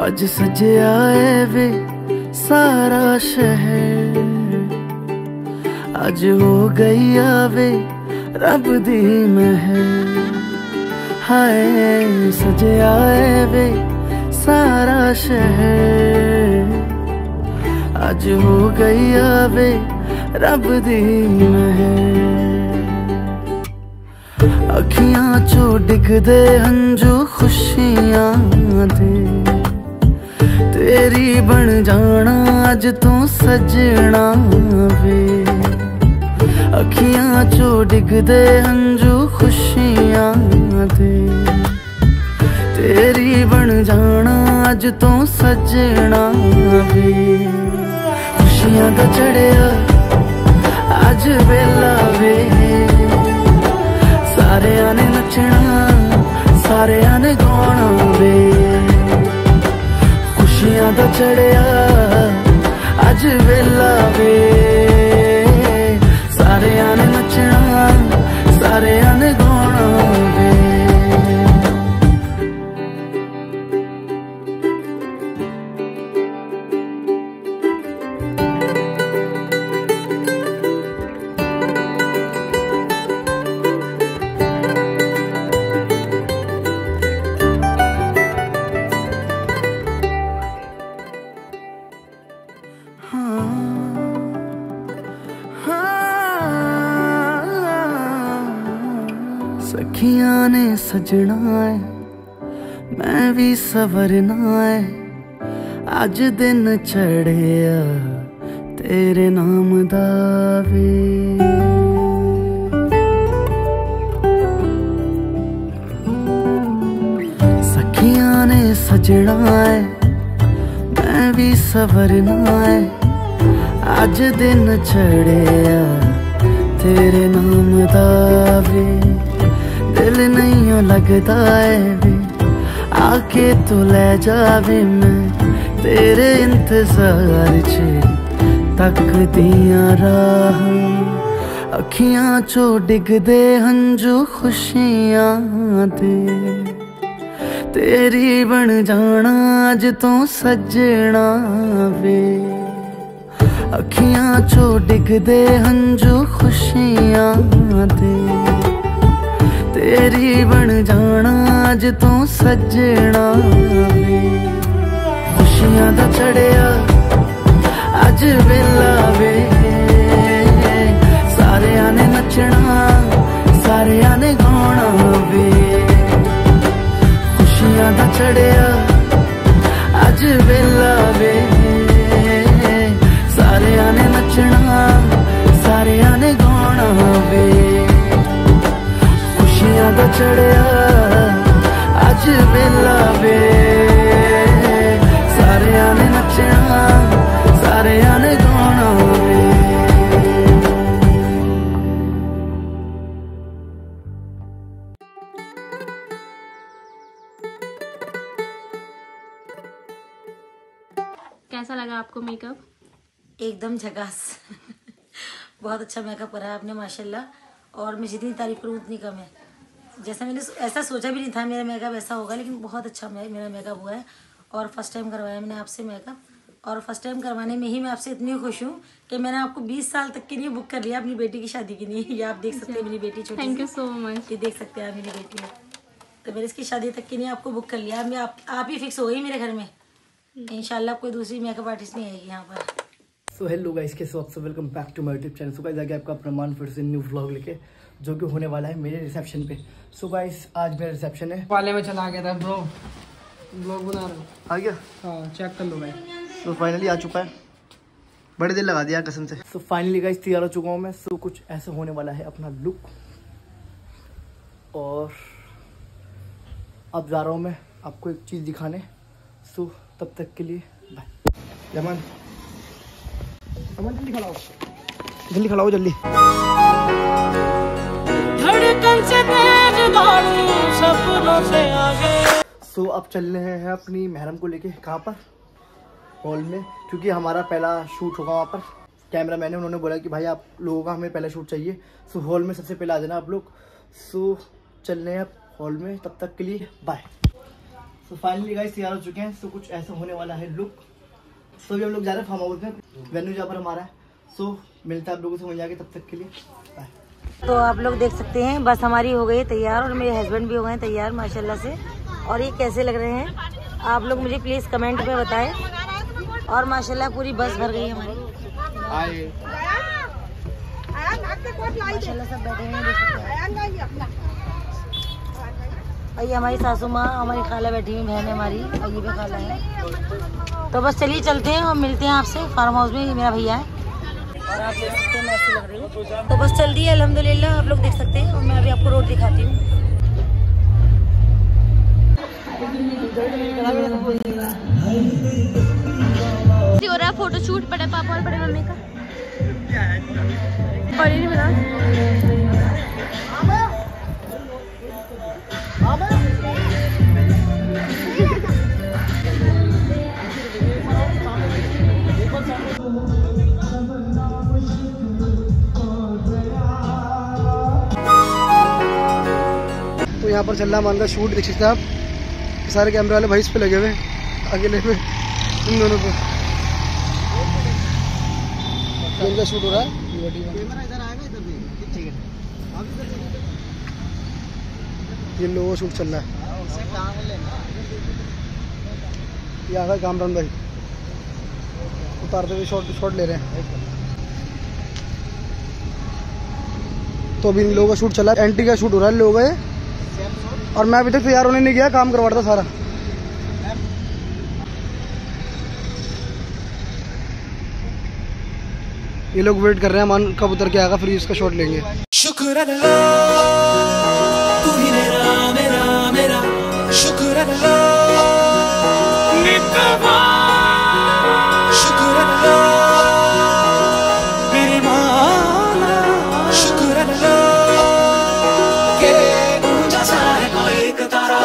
आज सजया है वे सारा शहर, आज हो गई आवे रब दी महर। हाय सजया है वे सारा शहर, आज हो गई आवे रब दी महर। अखियां चो डिगदे हंजू खुशियां दे, तेरी बन जाना अज तू सजना वे। अखियां चो डिगदे हंजू खुशियां दे, तेरी बन जाना अज तू सजना वे। खुशियां दा चढ़िया अज वेला वे, सारे ने नचना सारे ने गाना वे। खुशियां दा चढ़िया अज वेला वे, सारे ने नचना सारे ने गाना वे। सखियां ने सजना है मैं भी सवरना है, अज दिन चढ़िया तेरे नाम दा वे। सखियां ने सजना है मैं भी सवरना है, अज दिन चढ़िया तेरे नाम दा वे। दिल नहीं लगता है वे आके तू ले जावे, मैं तेरे इंतजार च तक दिया राह। अखियां चो डिगदे हंजू खुशियां दे, तेरी बन जाना अज तू सजना वे। अखियां चो डिगदे हंजू खुशियां दे, तेरी बन जाना अज तू सजना वे। खुशियां दा चढ़िया अज वेला वे, सारे ने नचना सारे ने गाना वे। खुशियां दा चढ़िया अज वेला वे, सारे ने नचना सारे ने गाना वे। खुशियां दा चढ़िया अज वेला वे, सारे ने नचना सारे ने गाना वे। कैसा लगा आपको मेकअप? एकदम झकास बहुत अच्छा मेकअप करा है आपने माशाल्लाह, और मैं जितनी तारीफ करूँ उतनी कम है। जैसा मैंने ऐसा सोचा भी नहीं था मेरा मेकअप ऐसा होगा, लेकिन बहुत अच्छा मेरा मेकअप हुआ है। और फर्स्ट टाइम करवाया मैंने आपसे मेकअप, और फर्स्ट टाइम करवाने में ही मैं आपसे इतनी खुश हूँ कि मैंने आपको 20 साल तक के लिए बुक कर लिया अपनी बेटी की शादी के लिए। ये आप देख सकते हैं मेरी बेटी छोटी, थैंक यू सो मच। ये देख सकते हैं आप मेरी बेटी है, तो मैंने इसकी शादी तक के लिए आपको बुक कर लिया। मैं आप ही फिक्स हो गई मेरे घर में, इंशाल्लाह कोई दूसरी मेकअप आर्टिस्ट नहीं आएगी यहाँ पर। सो हेलो गाइस, कैसे हो आप सब? Welcome back to my YouTube channel. So guys आगे आपका अपना फिर से न्यू व्लॉग लेके, जो कि होने वाला है मेरे रिसेप्शन पे। सो गाइस आज मेरा रिसेप्शन है। वाले में चला गया था ब्रो, ब्लॉग बना रहा हूँ। आ गया? हाँ चेक कर लो भाई। तो फाइनली आ चुका है, बड़े देर लगा दिया कसम से। सो फाइनली गाइस तैयार हो चुका हूँ मैं। सो कुछ ऐसा होने वाला है अपना लुक, और अब जा रहा हूँ मैं आपको एक चीज़ दिखाने। सो तब तक के लिए बाय। यमन जल्दी खड़ा हो, जल्दी खड़ा हो जल्दी। सो अब चल रहे हैं अपनी महरम को लेके। कहाँ पर? हॉल में, क्योंकि हमारा पहला शूट होगा वहाँ पर। कैमरा मैन है, उन्होंने बोला कि भाई आप लोगों का हमें पहला शूट चाहिए, सो हॉल में सबसे पहले आ जाना आप लोग। सो चल रहे हैं अब हॉल में, तब तक के लिए बाय। तो फाइनली गाइस तैयार हो चुके हैं। सो कुछ ऐसा होने वाला है लुक। सो अभी हम लोग जा रहे हैं फार्म हाउस में, वेन्यू जहाँ पर हमारा है। सो मिलता है आप लोगों से, मिल जाएगा, तब तक के लिए बाय। तो आप लोग देख सकते हैं बस हमारी हो गई तैयार और मेरे हस्बैंड भी हो गए तैयार माशाल्लाह से। और ये कैसे लग रहे हैं आप लोग मुझे प्लीज कमेंट में बताएं। और माशाल्लाह पूरी बस भर गई हमारी, माशाल्लाह सब बैठे हैं, देख सकते हैं। और ये हमारी सासू माँ, हमारी खाला बैठी हुई, बहन है हमारी, और ये भी खाला है। तो बस चलिए चलते हैं और मिलते हैं आपसे फार्म हाउस में। ये मेरा भैया है और आप देख सकते हैं मैं ऐसी लग रही हूँ। तो बस चल दी है अल्हम्दुलिल्लाह, आप लोग देख सकते हैं। और मैं अभी आपको रोड दिखाती हूँ। हो रहा है फोटोशूट बड़े पापा और बड़े मम्मी का। बड़ी नहीं बता तो यहाँ पर चल रहा है मान का शूट, देख सकते हैं आप। सारे कैमरे वाले भाई इस पे लगे हुए, अकेले पे इन दोनों पे इनका शूट हो रहा है। ये लोगों का शूट चल रहा है। ये आ गए कामरान भाई, उतारते हुए शॉट ले रहे हैं। तो अभी इन लोगों का शूट चला है, एंट्री का शूट हो रहा है लोगों का। और मैं अभी तक तैयार होने नहीं गया, काम करवा रहा था सारा। ये लोग वेट कर रहे हैं मान कब उतर के आएगा, फिर इसका शॉट लेंगे। शुक्र अल्लाह तू ही मेरा शुक्र अल्लाह, शुक्र अल्लाह मेरे मौला, शुक्र अल्लाह के ऊंचा सा है कोई एक तारा।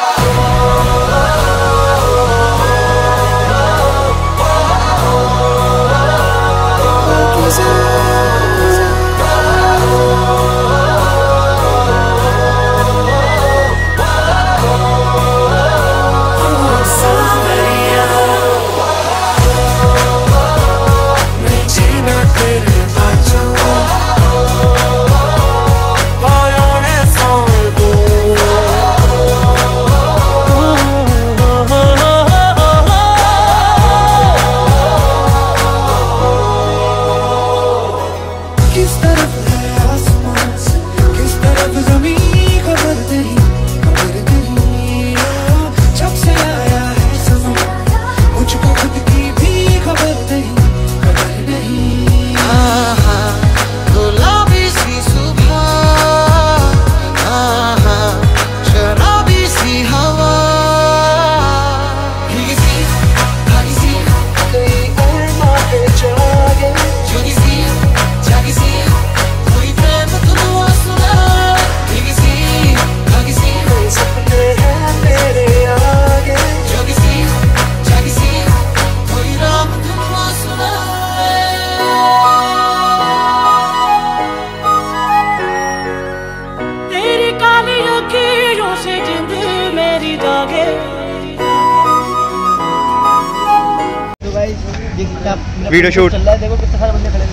वीडियो शूट चल रहा है, देखो कितने सारे बंदे खड़े हैं।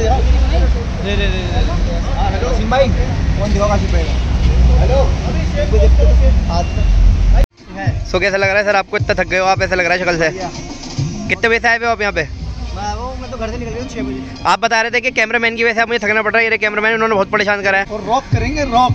कासिम भाई कौन दिखाओ, कासिम भाई हेलो। सो कैसा लग रहा है सर आपको? इतना थक गए हो आप, ऐसा लग रहा है शक्ल से। कितने बजे से आए हो आप यहाँ पे? मैं तो घर से निकल गया 6 बजे। आप बता रहे थे कि कैमरामैन की वजह से आप मुझे थकना पड़ रहा है। ये कैमरामैन उन्होंने बहुत परेशान करा है। और रॉक करेंगे रॉक।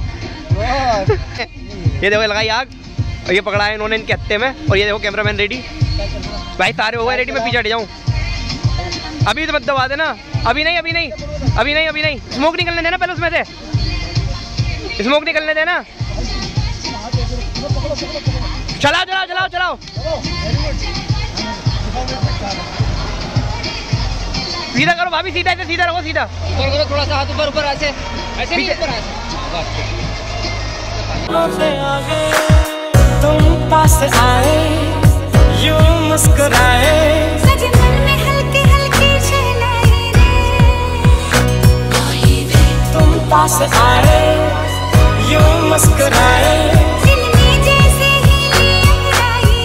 ये देखो लगाई आग और ये पकड़ा है इन्होंने इनके हत्ते में। और ये देखो कैमरामैन रेडी, भाई सारे हो गए रेडी। मैं पीछे हट जाऊँ अभी तो मत दबा देना। अभी नहीं अभी नहीं अभी नहीं अभी नहीं। स्मोक निकलने देना पहले, उसमें से स्मोक निकलने देना। चलाओ चलाओ चलाओ चलाओ। सीधा करो भाभी, सीधा ऐसे सीधा रहो, सीधा थोड़ा सा हाथ ऊपर ऊपर ऐसे ऐसे नहीं ऊपर ऐसे। तुम पास आए यूं मुस्कुराए, तुम पास आए यूं मुस्कुराए,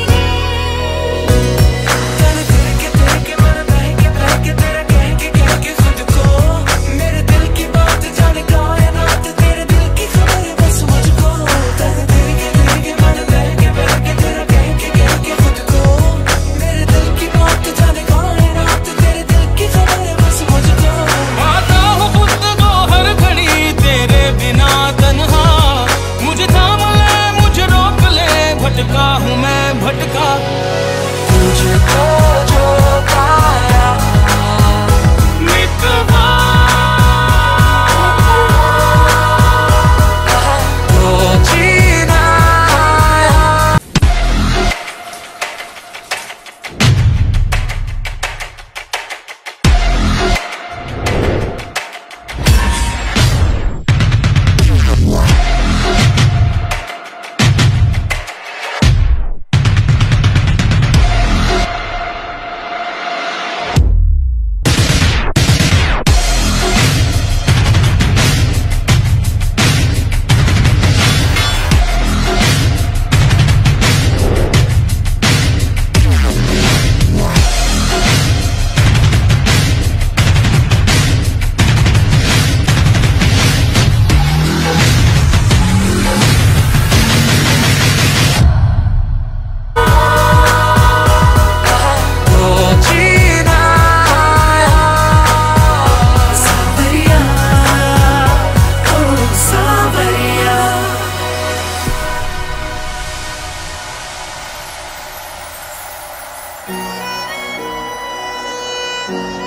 है।